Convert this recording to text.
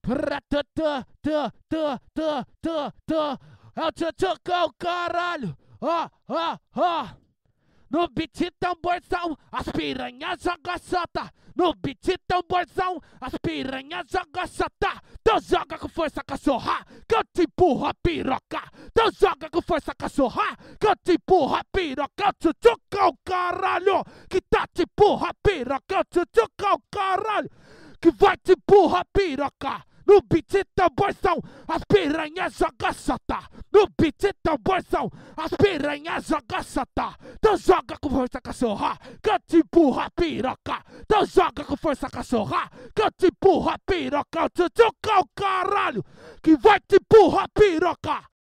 É o Tchutchucão, caralho. No beat tamborzão, as piranhas jogam sota. No beat tamborzão, as piranhas jogam sota. Então joga com força, cachorra, que eu te empurro a piroca. Então joga com força, cachorra, que eu te empurro a piroca. É o Tchutchucão, caralho, que tá te empurra a piroca. É o Tchutchucão, caralho, que vai te empurrar a piroca. No beat tamborzão, as piranhas jogam sota. No beat tamborzão, as piranhas jogam sota. Então joga com força, cachorra, que eu te empurro a piroca. Então joga com força, cachorra, que eu te empurro a piroca. É o Tchutchucão, caralho, que vai te empurrar a piroca.